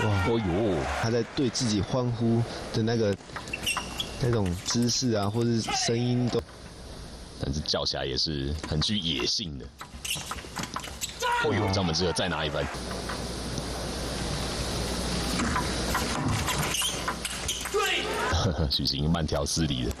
哇， 哦呦， 他在对自己欢呼的那种姿势啊，或者是声音都， 但是叫起来也是很具野性的。哦呦，张本智和再拿一分。呵呵，许昕慢条斯理的。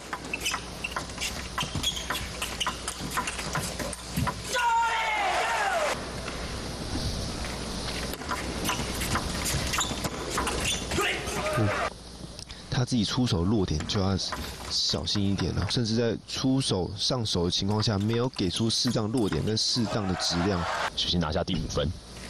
他自己出手落点就要小心一点了，甚至在出手上手的情况下，没有给出适当落点跟适当的质量。 许昕拿下第5分。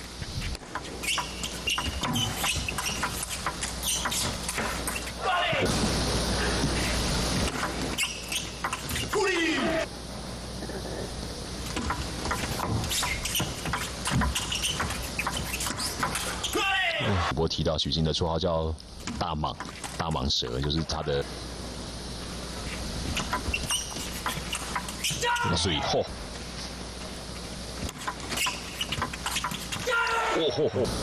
主播提到许昕的绰号叫大蟒蛇，就是他的所以后，哦吼吼！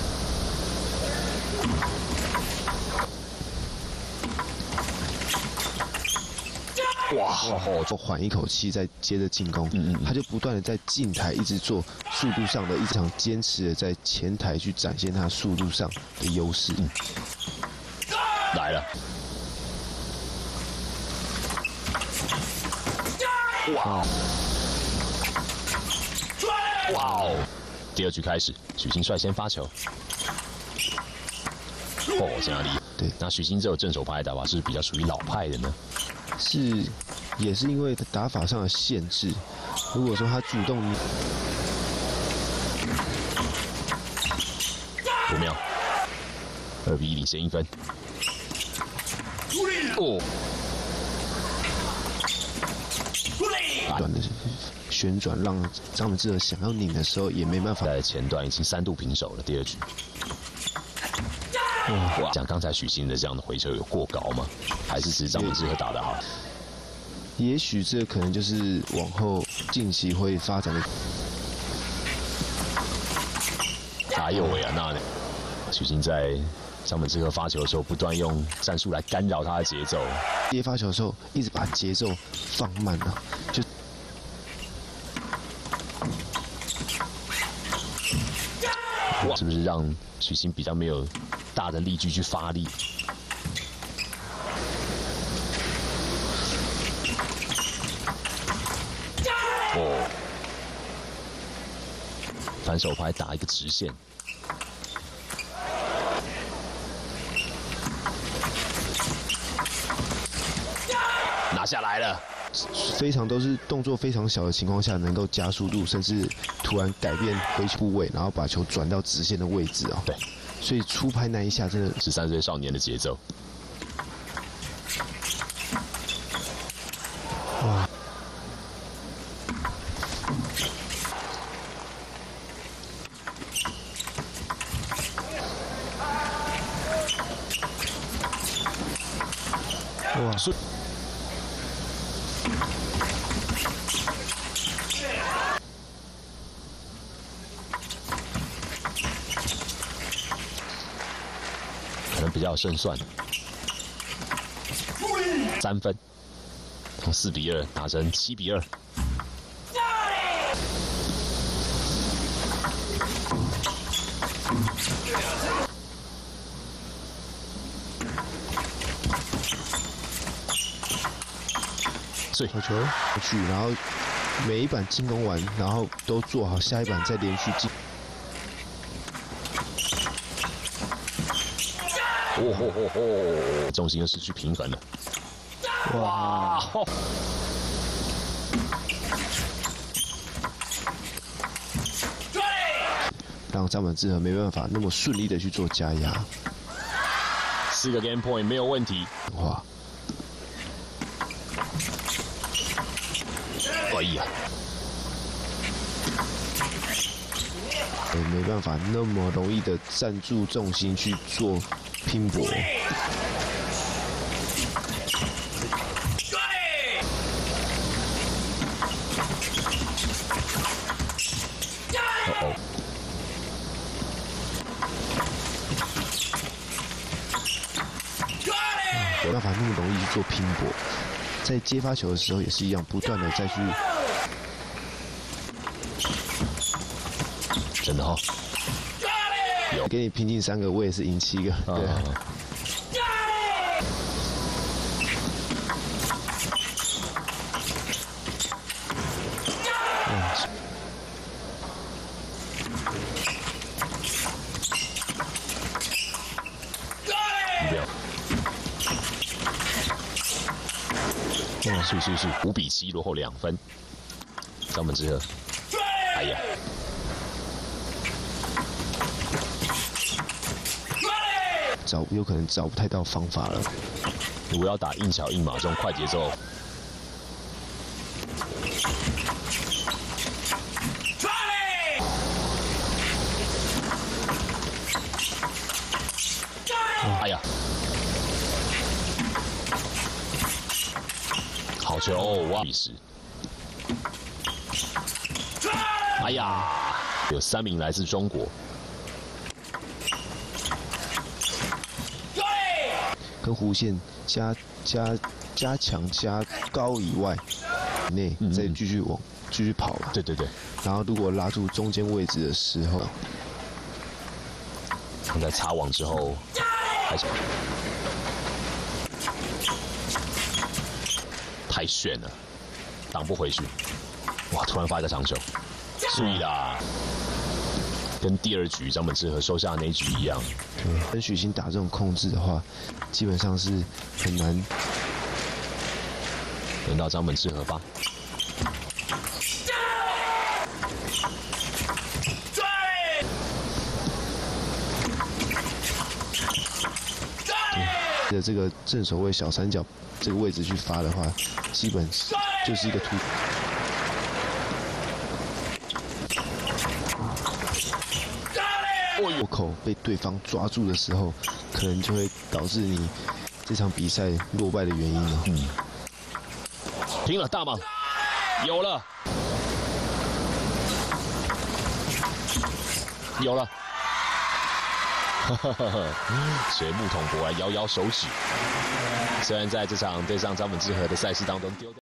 哇，就缓一口气，再接着进攻。他就不断的在近台一直做速度上的一场坚持的在前台去展现他速度上的优势。 来了！哇！哇哦！第2局开始，许昕率先发球。哦，这样厉害。 对， 那许昕这种正手拍打法是比较属于老派的呢？ 也是因为打法上的限制。如果说他主动 5秒，2比1领先1分。哦， 短的旋转让张本智和想要拧的时候也没办法。 在前段已经3度平手了，第2局。哇，像刚才许昕的这样的回球有过高吗？还是只是张本智和打得好？ 也许这可能就是往后近期会发展的。 哎呦喂啊，那许昕在张本智和发球的时候，不断用战术来干扰他的节奏。 接发球的时候，一直把节奏放慢了， 是不是让许昕比较没有大的力矩去发力？哦，反手拍打一个直线。拿下来了， 非常都是动作非常小的情况下，能够加速度，甚至突然改变挥球部位，然后把球转到直线的位置啊。 对， 所以出拍那一下真的 13岁少年的节奏。 哇！哇！ 可能比较有胜算，3分，从4比2打成7比2。所以好球去，然后每一板进攻完，然后都做好下一板再连续进。 哦吼吼吼！重心又失去平衡了。哇！ 让张本智和没办法那么顺利的去做加压。 4个 game point 没有问题。 哇！ 哎呀！ 没办法那么容易的站住重心去做拼搏。 办法那么容易去做拼搏。在接发球的时候也是一样，不断的再去。 真的哈、哦，有给你拼进3个，我也是赢7个。对。 是5比7，落后2分。张本智和，哎呀， 有可能找不太到方法了。 如果要打硬桥硬马这种快节奏，哎呀！好球哦！哇，比10。哎呀，有3名来自中国。 跟弧线加强加高以外，内再继续跑了。 对。 然后如果拉住中间位置的时候， 在擦网之后，还是太炫了，挡不回去。哇！突然发一个长球，注意啦！跟第2局张本智和收下的那一局一样。 对，跟许昕打这种控制的话，基本上是很难。 轮到张本智和吧。 的这个正手位小3角这个位置去发的话，基本就是一个突。握口被对方抓住的时候，可能就会导致你这场比赛落败的原因了。 拼了，大蟒，有了。水木统博来摇摇手指，虽然在这场对上张本智和的赛事当中丢掉。